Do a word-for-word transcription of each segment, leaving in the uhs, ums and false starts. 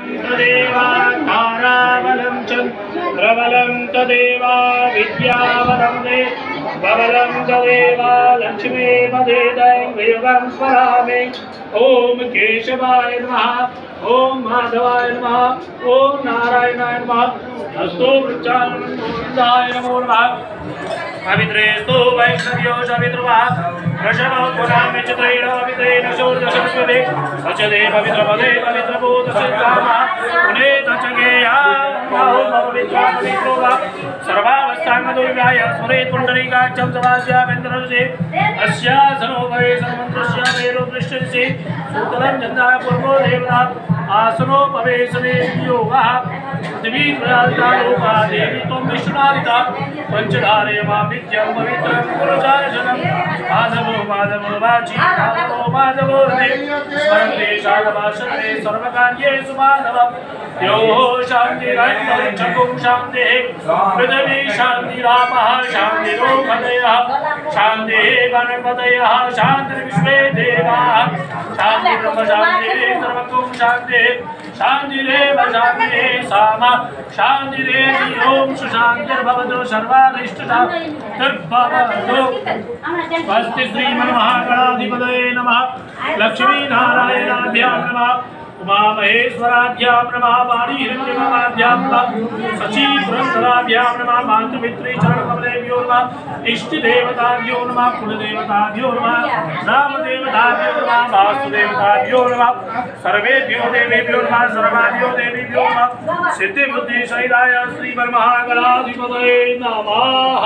तदेव ताराबलं चन्द्रबलं तदेव विद्याबलं दे बलं तदेव लक्ष्मी पदे दैवं स्मरामि। ओम केशवाय नमः, ओम माधवाय नमः, ओम नारायणाय नमः, अस्तु वृक्षाय नमो नमः। पवित्रेस्तु वैष्णव्यो चविद्रुवः वृषभो पुरामे चित्रेण पवित्रेण षोडशस्वरे सचदे पवित्रपदे पवित्रभूतसिद्धामः पुनेतचगेया बाहो पवित्रापवित्रोवा सर्वावस्थान्मधुर्याय स्मरेत् पुण्डरीकाक्षं समास्याभ्यन्तरंसे अस्यासनो भवे सर्वमन्त्रस्य वेरोपृष्ठस्य सूतलं चन्द्राय पूर्वो देवता आसनो भवे सदेवयोगः पृथिवी प्रजाता लोका देवी त्वं विष्णुनादिता पंचधारे मां नित्यं पवित्रं पुरुषार्जनं माधवो माधवो वाची माधवो माधवो हृदे स्मरन्ते शारदाशरे सर्वकार्येषु माधवं यो शान्तिरन्तरिक्षं शान्तिः पृथिवी शान्तिरापः शान्तिरोपदयः शान्तिः गणपतयः शान्तिर्विश्वे देवाः शान्तिर्ब्रह्म शान्तिः सर्वतो शान्तिः शान्तिरेव शान्तिः सामा शान्तिरेव ओम सुशान्तिर्भवतु सर्वारिष्टसान्तिर्भवतु। स्वस्ति श्रीमन्महागणाधिपतये नमः। लक्ष्मीनारायणाभ्यां नमः। उमामहेश्वराभ्यां नमः। वाणीहिरण्यगणाभ्यां नमः। सचीपुरन्दराभ्यां नमः। मातृपितृ चरणकमलेभ्यो नमः। इष्टदेवताभ्यो नमः। कुलदेवताभ्यो नमः। रामदेवताभ्यो नमः। वासुदेवताभ्यो नमः। सर्वेभ्यो देवेभ्यो नमः। सर्वाभ्यो देवीभ्यो नमः। सिद्धिबुद्धिसहिताय श्रीमन्महागणाधिपतये नमः।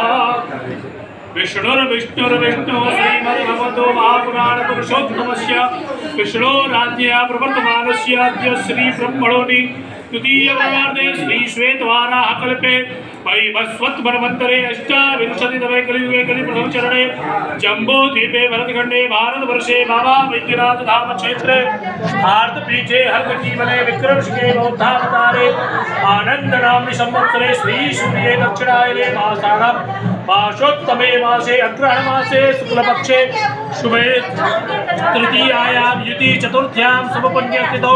विष्णुर्विष्णुर्विष्णु श्रीमद्भगवतो महापुराणपुरुषोत्तमस्य विष्णोराज्ञया प्रवर्तमानस्य अद्य श्रीब्रह्मणोनि तृतीयवर्षे श्रीश्वेतवाराहकल्पे वैवस्वतमन्वन्तरे अष्टाविंशतितमे कलियुगे कलिप्रथमचरणे जम्बूद्वीपे भरतखण्डे भारतवर्षे बाबा वैद्यनाथधाम क्षेत्रे भारतपीठे हरकजीवने विक्रमशके बौद्धावतारे आनन्दनाम्नि संवत्सरे श्रीसूर्ये दक्षिणायने मासानां मासोत्तमे मासे अग्रहणमासे शुक्लपक्षे शुभे तृतीयायां युति चतुर्थ्यां शुभपुण्यतिथौ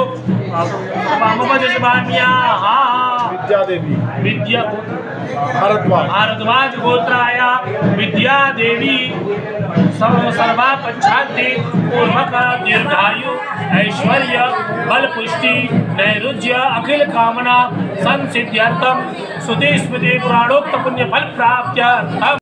वामपजशभान्याः विद्यादेवी विद्या भारद्वाज भारद्वाज गोत्राया विद्यादेवी सर्वा पंचांति पूर्वक दीर्घायु ऐश्वर्य बल पुष्टि नैरुज्य अखिल कामना संसिद्ध्यर्थम सुधि स्मृति पुराणोक्त पुण्य फल प्राप्त्यर्थम